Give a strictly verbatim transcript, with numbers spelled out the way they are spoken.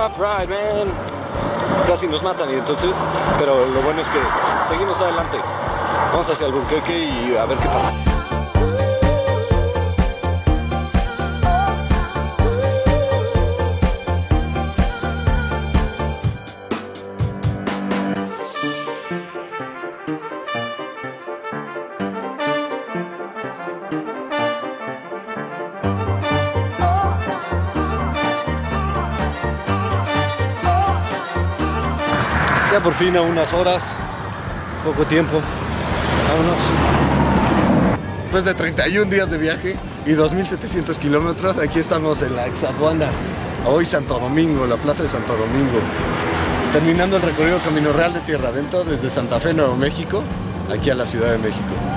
rough ride, man. Casi nos matan y entonces, pero lo bueno es que seguimos adelante. Vamos hacia Albuquerque y a ver qué pasa. Ya por fin a unas horas, poco tiempo, vámonos. Después de treinta y un días de viaje y dos mil setecientos kilómetros, aquí estamos en la Exaduana, hoy Santo Domingo, la plaza de Santo Domingo. Terminando el recorrido Camino Real de Tierra Adentro desde Santa Fe, Nuevo México, aquí a la Ciudad de México.